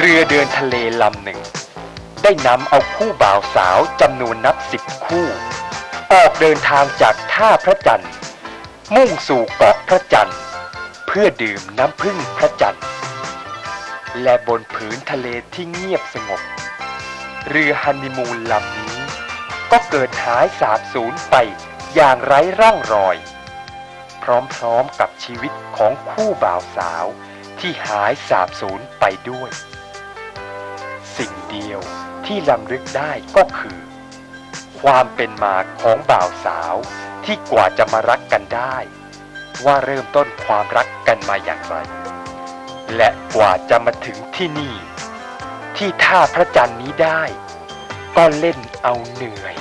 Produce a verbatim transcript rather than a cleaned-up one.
รือเดินทะเลลำหนึ่งได้นำเอาคู่บ่าวสาวจำนวนนับสิบคู่ออกเดินทางจากท่าพระจันทร์มุ่งสู่เกาะพระจันทร์เพื่อดื่มน้ำผึ้งพระจันทร์และบนผืนทะเลที่เงียบสงบเรือฮันนีมูนลำนี้ก็เกิดหายสาบสูญไปอย่างไร้ร่องรอยพร้อมๆกับชีวิตของคู่บ่าวสาวที่หายสาบสูญไปด้วยสิ่งเดียวที่ลำลึกได้ก็คือความเป็นมาของบ่าวสาวที่กว่าจะมารักกันได้ว่าเริ่มต้นความรักกันมาอย่างไรและกว่าจะมาถึงที่นี่ที่ท่าพระจันทร์นี้ได้ก็เล่นเอาเหนื่อย